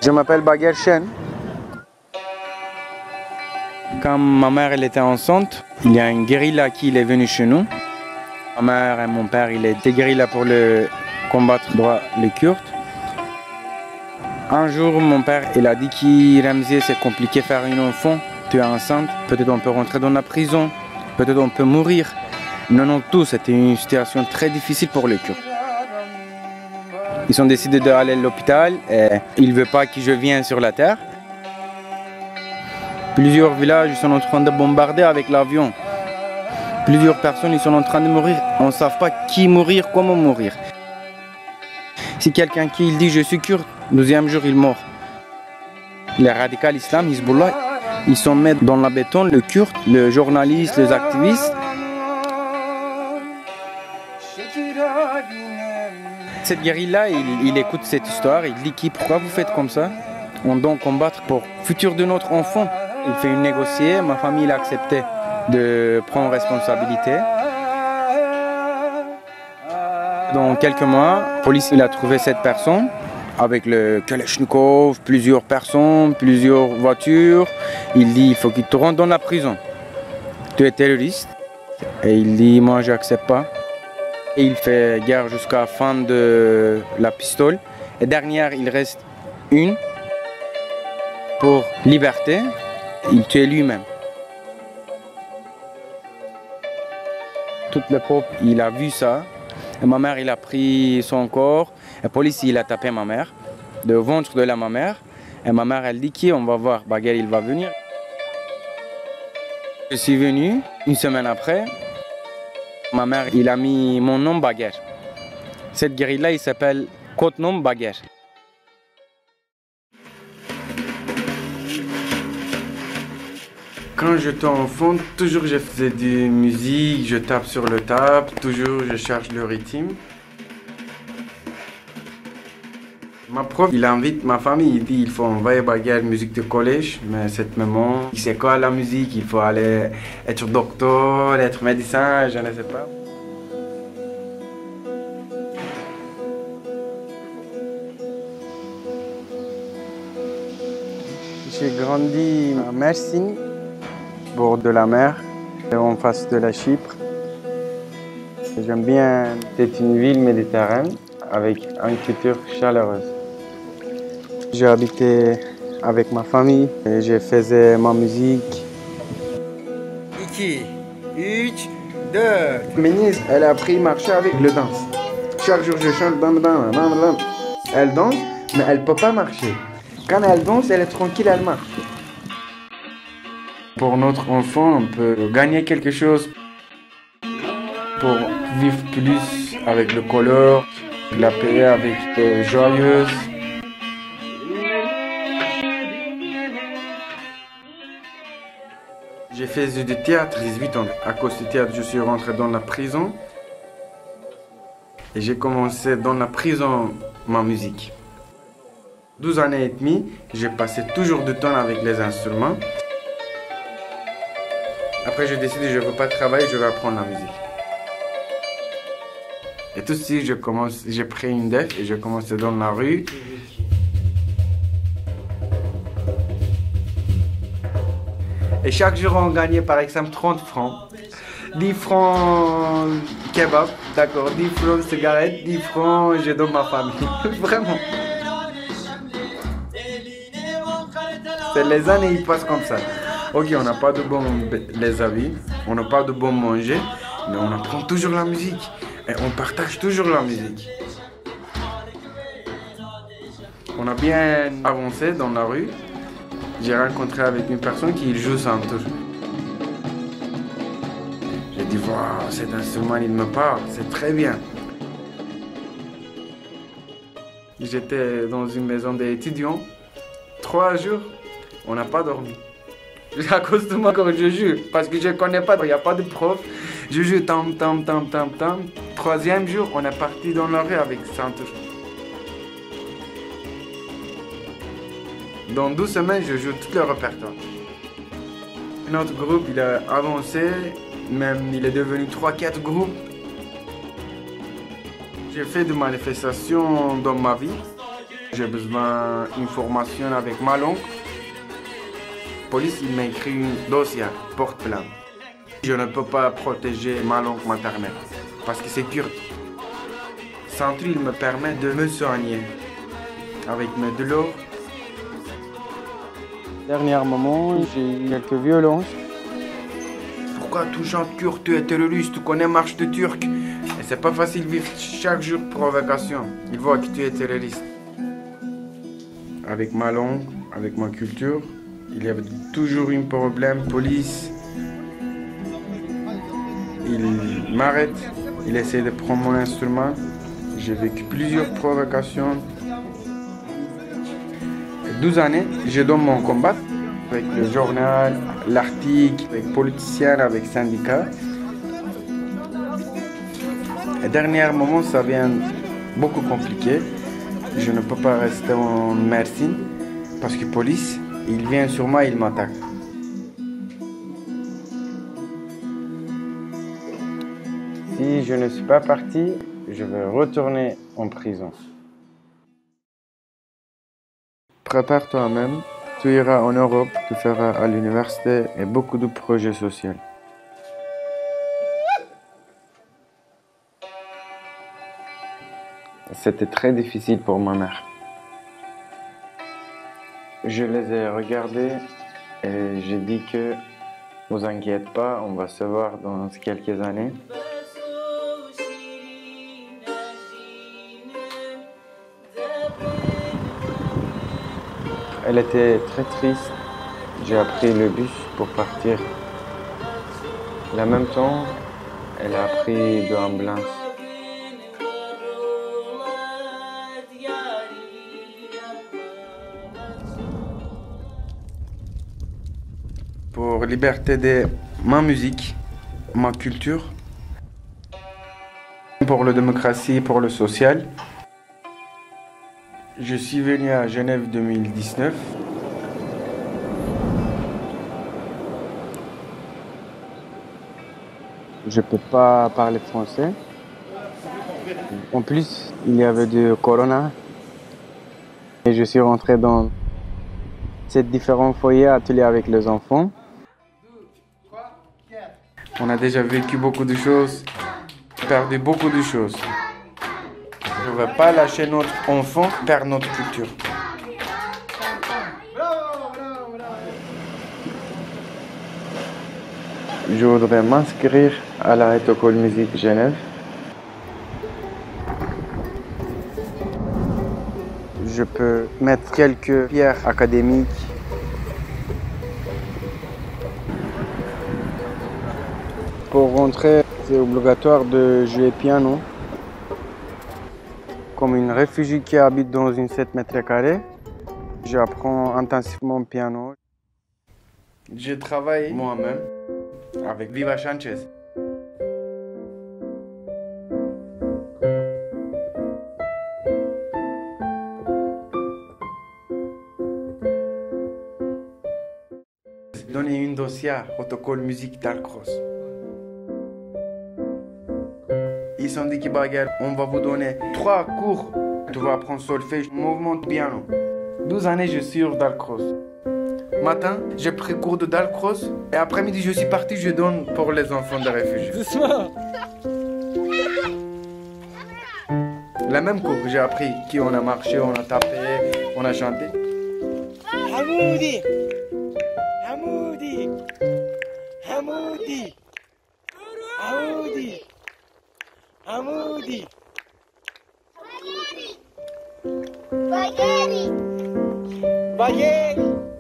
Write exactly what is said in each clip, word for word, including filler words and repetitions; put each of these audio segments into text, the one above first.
Je m'appelle Baguer Chen. Quand ma mère elle était enceinte, il y a une guérilla qui est venue chez nous. Ma mère et mon père, il étaient guérilla pour le combattre droit les Kurdes. Un jour, mon père il a dit que Ramzi, c'est compliqué de faire un enfant. Tu es enceinte, peut-être on peut rentrer dans la prison, peut-être on peut mourir. Non, non, tout, c'était une situation très difficile pour les Kurdes. Ils ont décidé d'aller à l'hôpital et ils ne veulent pas que je vienne sur la terre. Plusieurs villages sont en train de bombarder avec l'avion. Plusieurs personnes ils sont en train de mourir. On ne sait pas qui mourir, comment mourir. Si quelqu'un qui dit je suis kurde, le deuxième jour il meurt. Les radicaux islam, Hezbollah, ils sont mis dans la béton, le kurde, le journaliste, les activistes. Cette guérilla, il, il écoute cette histoire, il dit qui, pourquoi vous faites comme ça? On doit combattre pour le futur de notre enfant. Il fait une négocier, ma famille a accepté de prendre responsabilité. Dans quelques mois, la police il a trouvé cette personne avec le Kalachnikov, plusieurs personnes, plusieurs voitures. Il dit il faut qu'il te rentre dans la prison. Tu es terroriste. Et il dit moi je n'accepte pas. Et il fait guerre jusqu'à la fin de la pistole. Et dernière, il reste une pour liberté. Il tue lui-même. Tout le peuple, il a vu ça. Et ma mère, il a pris son corps. La police, il a tapé ma mère, le ventre de la ma mère. Et ma mère, elle dit qui on va voir, Baguer, il va venir. Je suis venu une semaine après. Ma mère, il a mis mon nom Baguer. Cette guérilla, il s'appelle Côte-Nom Baguer. Quand j'étais enfant, toujours je faisais de musique, je tape sur le tape, toujours je cherche le rythme. Ma prof, il invite ma famille, il dit il faut envoyer Baguer musique de collège, mais cette maman, c'est quoi la musique? Il faut aller être docteur, être médecin, je ne sais pas. J'ai grandi à Mersin, bord de la mer, en face de la Chypre. J'aime bien, c'est une ville méditerranéenne avec une culture chaleureuse. J'ai habité avec ma famille et je faisais ma musique. deux, deux. Ménise, elle a appris à marcher avec le danse. Chaque jour je chante, dan, dan, dan, dan. Elle danse, mais elle ne peut pas marcher. Quand elle danse, elle est tranquille, elle marche. Pour notre enfant, on peut gagner quelque chose pour vivre plus avec le couleur, la paix avec euh, joyeuse. J'ai fait du théâtre dix-huit ans. À cause du théâtre, je suis rentré dans la prison. Et j'ai commencé dans la prison ma musique. douze années et demie, j'ai passé toujours du temps avec les instruments. Après, j'ai décidé que je ne veux pas travailler, je vais apprendre la musique. Et tout de suite, je commence, j'ai pris une def et je commençais dans la rue. Et chaque jour, on gagnait par exemple trente francs. dix francs kebab, d'accord, dix francs cigarettes, dix francs, je donne ma famille. Vraiment. C'est les années, ils passent comme ça. Ok, on n'a pas de bons les habits, on n'a pas de bon manger, mais on apprend toujours la musique. Et on partage toujours la musique. On a bien avancé dans la rue. J'ai rencontré avec une personne qui joue santour. J'ai dit, waouh, cet instrument, il me parle, c'est très bien. J'étais dans une maison d'étudiants. Trois jours, on n'a pas dormi. À cause de moi, quand je joue, parce que je ne connais pas, il n'y a pas de prof. Je joue tam tam tam tam tam. Troisième jour, on est parti dans la rue avec santour. Dans douze semaines, je joue tout le répertoire. Notre groupe, il a avancé, même il est devenu trois quatre groupes. J'ai fait des manifestations dans ma vie. J'ai besoin d'une formation avec ma langue. La police il m'a écrit un dossier, porte-plainte. Je ne peux pas protéger ma langue maternelle parce que c'est kurde. Centre, il me permet de me soigner avec mes douleurs. Dernier moment, j'ai eu quelques violences. Pourquoi tu chantes kurde, tu es terroriste, tu connais marche de turc? Et c'est pas facile de vivre chaque jour provocation. Ils voient que tu es terroriste. Avec ma langue, avec ma culture, il y avait toujours un problème. Police, il m'arrête, il essaie de prendre mon instrument. J'ai vécu plusieurs provocations. douze années, je donne mon combat avec le journal, l'article, avec les politiciens, avec les syndicats. Et dernier moment, ça devient beaucoup compliqué. Je ne peux pas rester en Mersin parce que la police, il vient sur moi et il m'attaque. Si je ne suis pas parti, je vais retourner en prison. Prépare toi-même, tu iras en Europe, tu feras à l'université et beaucoup de projets sociaux. C'était très difficile pour ma mère. Je les ai regardés et j'ai dit que ne vous inquiétez pas, on va se voir dans quelques années. Elle était très triste. J'ai pris le bus pour partir. En même temps, elle a pris de l'ambulance. Pour la liberté de ma musique, ma culture, pour la démocratie, pour le social. Je suis venu à Genève en deux mille dix-neuf. Je ne peux pas parler français. En plus, il y avait du corona. Et je suis rentré dans ces différents foyers, ateliers avec les enfants. On a déjà vécu beaucoup de choses, perdu beaucoup de choses. Je ne veux pas lâcher notre enfant vers notre culture. Je voudrais m'inscrire à la École Musique Genève. Je peux mettre quelques pierres académiques. Pour rentrer, c'est obligatoire de jouer piano. Comme une réfugiée qui habite dans une sept mètres carrés, j'apprends intensivement le piano. Je travaille moi-même avec Viva Sanchez. Donner un dossier au protocole musique d'Alcross. Ils ont dit que bagarre, on va vous donner trois cours. Tu vas apprendre solfège, mouvement de piano. douze années, je suis sur Dalcross. Matin, j'ai pris cours de Dalcross et après-midi, je suis parti, je donne pour les enfants de réfugiés. Doucement. La même cours que j'ai appris, qui on a marché, on a tapé, on a chanté. Hamoudi. Hamoudi. Hamoudi. Hamoudi. Hamoudi. Bagheri. Bagheri.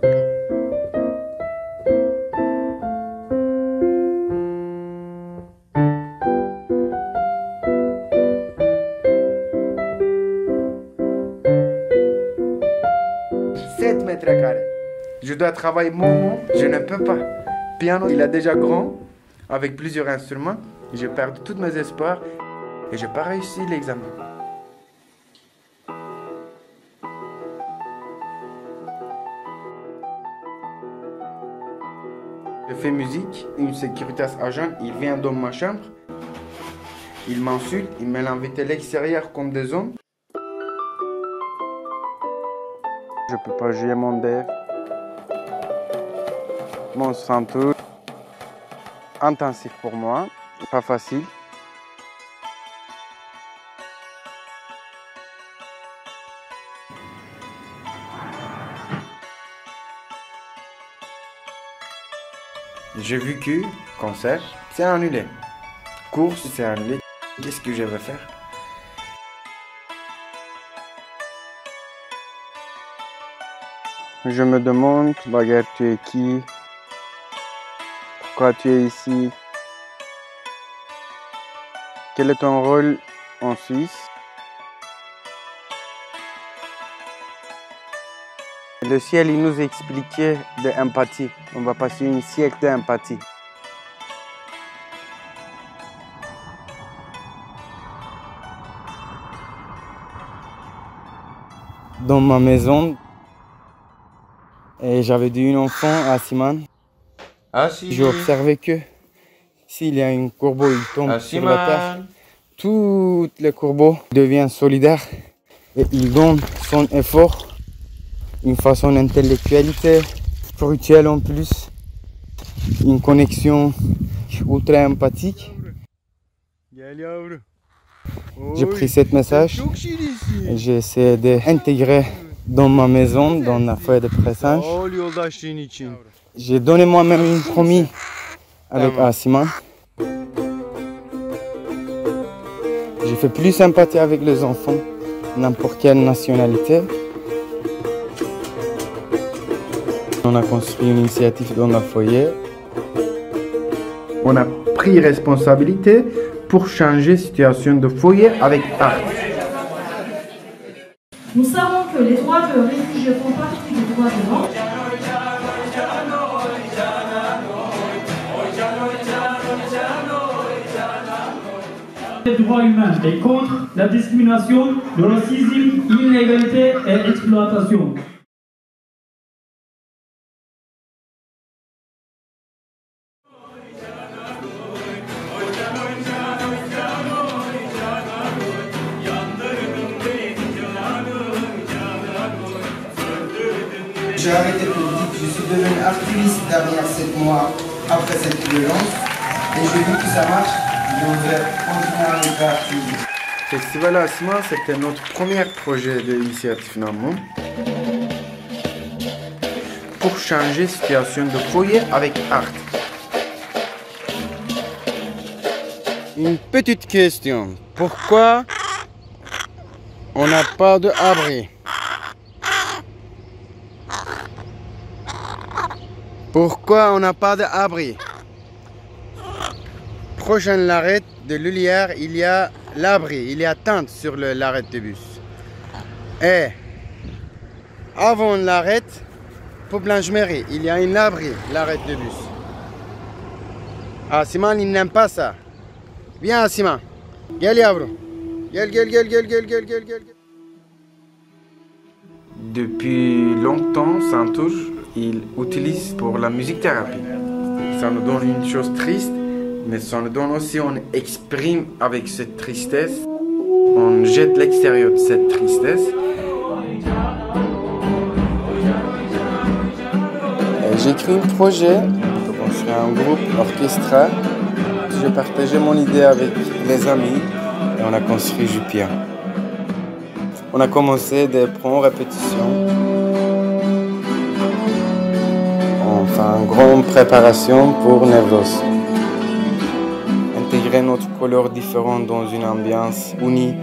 sept mètres carrés. Je dois travailler mon nom, je ne peux pas. Piano, il est déjà grand, avec plusieurs instruments. J'ai perdu tous mes espoirs et je n'ai pas réussi l'examen. Je fais musique, une sécurité agent, il vient dans ma chambre, il m'insulte, il m'a invité à l'extérieur comme des hommes. Je peux pas jouer mon dev. Mon Santour. Intensif pour moi, pas facile. J'ai vu que concert, c'est annulé. Course, c'est annulé. Qu'est-ce que je vais faire? Je me demande, bagarre, tu es qui? Pourquoi tu es ici? Quel est ton rôle en Suisse? Le ciel, il nous expliquait de l'empathie. On va passer un siècle d'empathie. Dans ma maison, et j'avais dit un enfant à Simon. Ah, si. J'ai observé que s'il y a un corbeau, il tombe Ah, sur la terre. Tous les corbeaux deviennent solidaires et ils donnent son effort d'une façon intellectuelle, spirituelle en plus, une connexion ultra empathique. J'ai pris ce message et j'ai essayé d'intégrer dans ma maison, dans la feuille de pressage. J'ai donné moi-même une promis avec Asima. J'ai fait plus sympathie avec les enfants, n'importe quelle nationalité. On a construit une initiative dans le foyer. On a pris responsabilité pour changer la situation de foyer avec art. Nous savons que les droits de réfugiés font partie des droits de l'homme. Les droits humains et contre la discrimination, le racisme, l'inégalité et l'exploitation. J'ai arrêté politique, je suis devenu activiste derrière sept mois après cette violence et j'ai vu que ça marche, je vais continuer à être activiste. Le Festival Asima, c'était notre premier projet d'initiative Nammo pour changer la situation de foyer avec art. Une petite question, pourquoi on n'a pas d'abri? Pourquoi on n'a pas d'abri? Prochaine l'arrêt de Lullière, il y a l'abri, il y a tente sur l'arrêt de bus. Et avant l'arrêt, pour Blanche-Mérie, il y a un abri, l'arrêt de bus. Ah, Simon, il n'aime pas ça. Viens, Simon. Gel yavrum. Gel, gel, gel, gel, gel, gel, gel, gel. Depuis longtemps, Santour, il utilise pour la musique thérapie. Ça nous donne une chose triste, mais ça nous donne aussi, on exprime avec cette tristesse, on jette l'extérieur de cette tristesse. J'ai écrit un projet pour construire un groupe orchestral. J'ai partagé mon idée avec les amis et on a construit Jupia. On a commencé des premières répétitions. On fait une grande préparation pour Nevlos. Intégrer notre couleur différente dans une ambiance unie.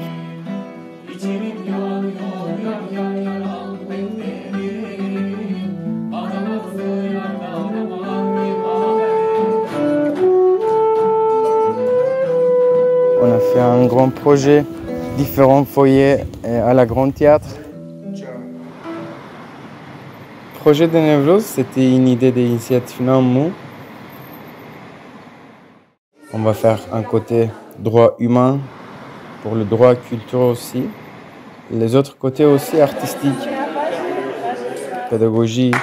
On a fait un grand projet, différents foyers à la Grand Théâtre. Le projet de Nevlos, c'était une idée d'initiative Nammo. On va faire un côté droit humain, pour le droit culturel aussi. Les autres côtés aussi artistiques, pédagogie.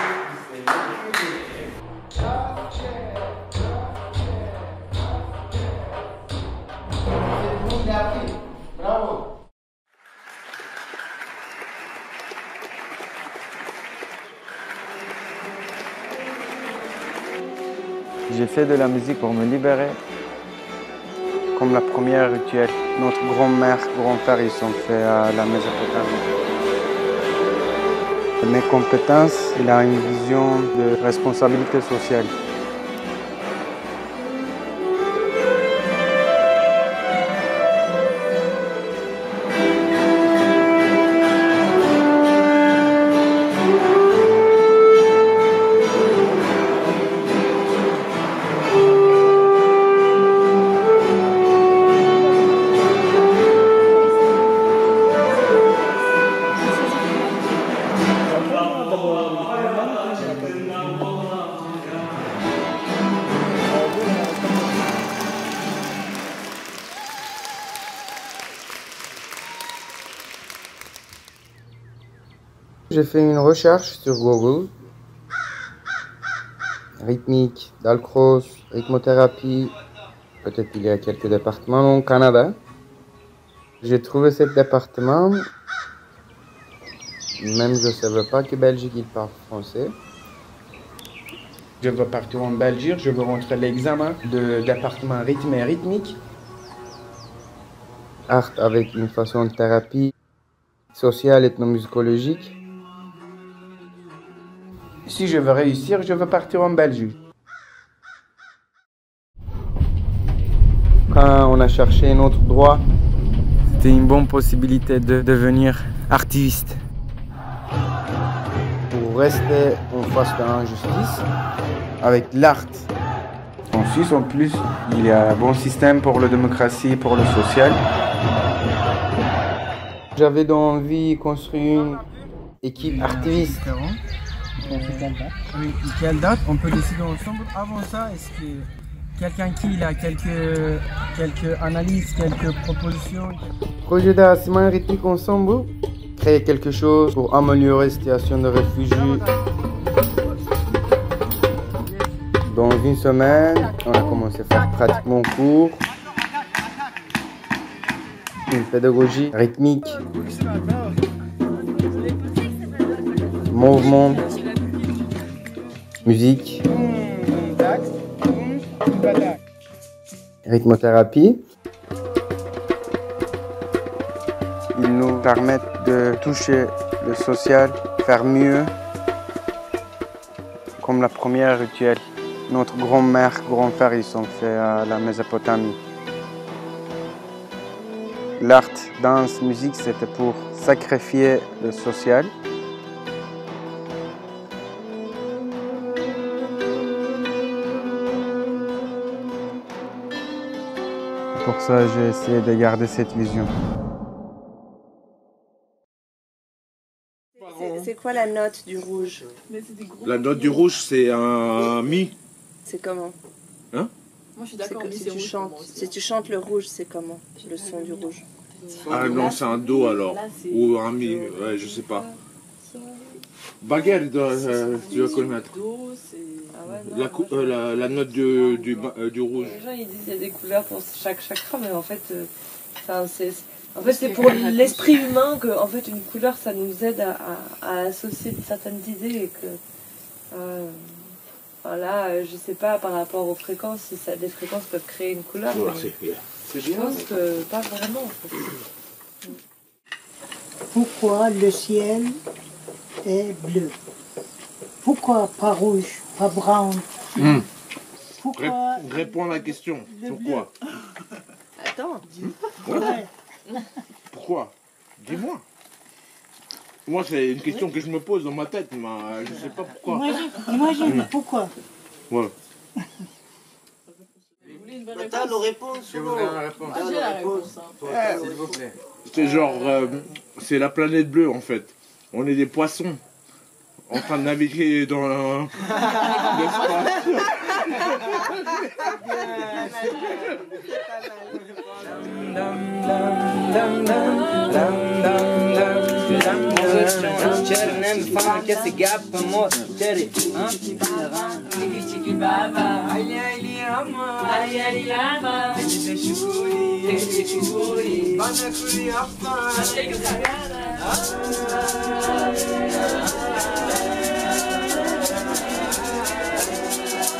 fais de la musique pour me libérer. Comme la première rituel, notre grand-mère, grand-père, ils sont faits à la Mésopotamie. Mes compétences, il a une vision de responsabilité sociale. J'ai fait une recherche sur Google. Rythmique, Dalcroze, rythmothérapie. Peut-être qu'il y a quelques départements au Canada. J'ai trouvé ce département. Même je ne savais pas que Belgique il parle français. Je veux partir en Belgique, je veux rentrer l'examen de département rythme et rythmique. Art avec une façon de thérapie sociale, ethnomusicologique. Si je veux réussir, je veux partir en Belgique. Quand on a cherché un autre droit, c'était une bonne possibilité de devenir artiste. Pour rester en face de l'injustice, avec l'art. En Suisse, en plus, il y a un bon système pour la démocratie, pour le social. J'avais envie de construire une équipe artiviste. Oui, quelle date on peut décider ensemble. Avant ça, est-ce que quelqu'un qui a quelques, quelques analyses, quelques propositions? Projet d'arrangement rythmique ensemble, créer quelque chose pour améliorer la situation de réfugiés. Dans une semaine, on a commencé à faire pratiquement cours. Une pédagogie rythmique, mouvement, musique, rythmothérapie. Ils nous permettent de toucher le social, faire mieux, comme la première rituel. Notre grand-mère, grand-père, ils sont faits à la Mésopotamie. L'art, danse, musique, c'était pour sacrifier le social. Pour ça, j'ai essayé de garder cette vision. C'est quoi la note du rouge? La note du rouge, c'est un mi. C'est comment? Hein? Moi, je suis d'accord. Si tu chantes, si tu chantes le rouge, c'est comment le son du rouge? Ah non, c'est un do alors, ou un mi, ouais, je sais pas. Baguette, euh, tu vas connaître. La, euh, la, la note du, du, euh, du rouge. Les gens ils disent qu'il y a des couleurs pour chaque chakra, mais en fait, euh, c'est en fait, c'est pour l'esprit humain que en fait, une couleur ça nous aide à, à, à associer certaines idées et que euh, voilà, euh, je sais pas par rapport aux fréquences, si ça, des fréquences peuvent créer une couleur. Voilà, c'est je pense que pas vraiment. En fait. Pourquoi le ciel est bleu? Pourquoi pas rouge, pas brun? Mmh. Pourquoi Réponds à la question. Pourquoi? Attends. Ouais. Pourquoi? Dis-moi. Moi, c'est une question que je me pose dans ma tête, mais je sais pas pourquoi. Imagine, mmh. Pourquoi? Ouais. T'as la réponse. Je voudrais la réponse. Ah, j'ai la réponse. Ouais, s'il vous plaît. C'est genre, euh, c'est la planète bleue en fait. On est des poissons en train de naviguer dans l'espace.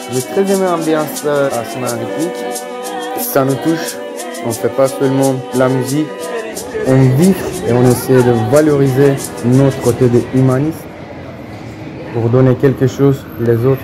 J'ai très aimé l'ambiance à Smart-République. Ça nous touche. On ne fait pas seulement la musique, on vit et on essaie de valoriser notre côté de humaniste pour donner quelque chose les autres.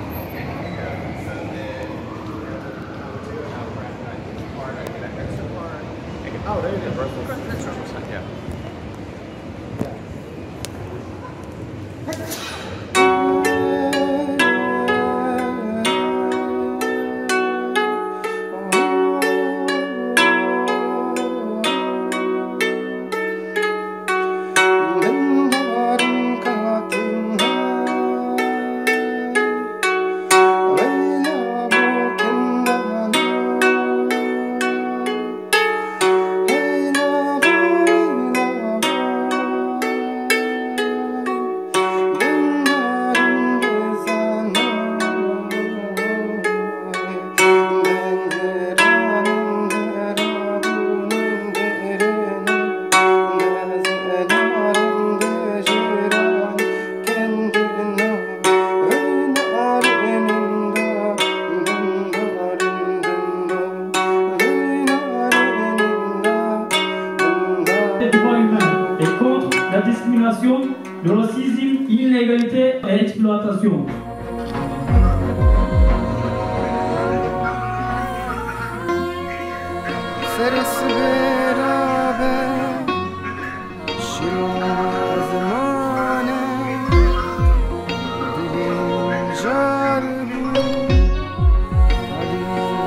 La discrimination, le racisme, l'inégalité et l'exploitation.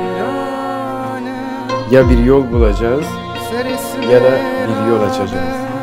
Ya bir yol bulacağız ya da bir yol açacağız.